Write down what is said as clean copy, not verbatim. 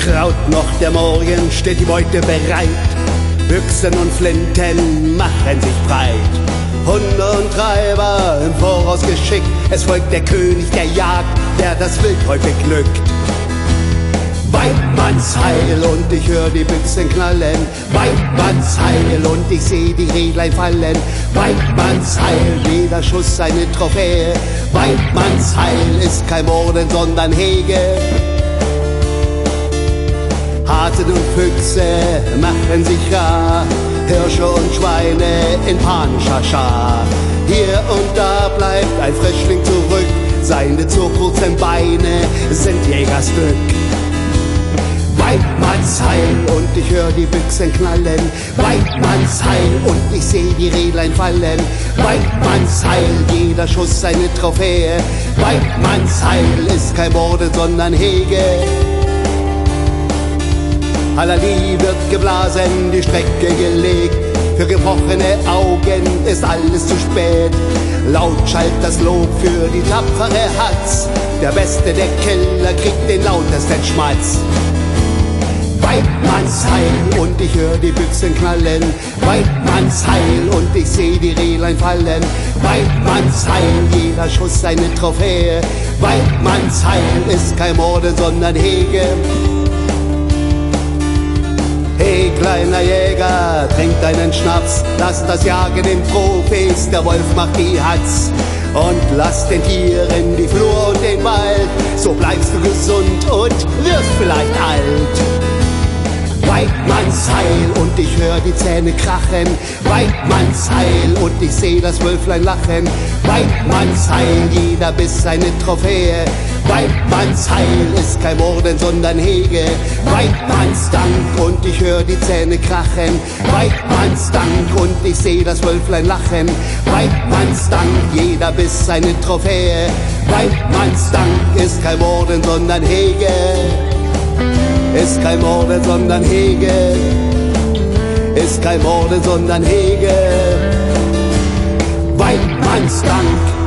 Graut noch der Morgen, steht die Beute bereit. Büchsen und Flinten machen sich breit. Hunde und Treiber im Voraus geschickt. Es folgt der König der Jagd, der das Wild häufig glückt. Weidmannsheil und ich hör die Büchsen knallen. Weidmannsheil und ich seh die Redlein fallen. Weidmannsheil, jeder Schuss eine Trophäe. Weidmannsheil ist kein Morden, sondern Hege. Hasen und Füchse machen sich rar, Hirsche und Schweine in panischer Schar. Hier und da bleibt ein Frischling zurück, seine zu kurzen Beine sind Jägersglück. Weidmannsheil und ich hör die Büchsen knallen. Weidmannsheil und ich seh die Redlein fallen. Weidmannsheil, jeder Schuss eine Trophäe. Weidmannsheil ist kein Morden, sondern Hege. Halali wird geblasen, die Strecke gelegt. Für gebrochene Augen ist alles zu spät. Laut schallt das Lob für die tapfere Hatz. Der Beste der Killer kriegt den lautesten Schmatz. Weidmannsheil und ich hör die Büchsen knallen. Weidmannsheil und ich seh die Rehlein fallen. Weidmannsheil, jeder Schuss eine Trophäe. Weidmannsheil ist kein Morden, sondern Hege. Hey kleiner Jäger, trink deinen Schnaps, lass das Jagen im Profis, der Wolf macht die Hatz. Und lass den Tieren die Flur und den Wald, so bleibst du gesund und wirst vielleicht alt. Weidmannsheil und ich hör die Zähne krachen. Weidmannsheil und ich seh das Wölflein lachen. Weidmannsheil, jeder Biss eine Trophäe. Weidmannsheil ist kein Morden, sondern Hege. Weidmannsdank und ich hör die Zähne krachen. Weidmannsdank und ich seh das Wölflein lachen. Weidmannsdank, jeder Biss eine Trophäe. Weidmannsdank ist kein Morden, sondern Hege. Ist kein Morden, sondern Hege. Ist kein Morden, sondern Hege. Weidmannsdank.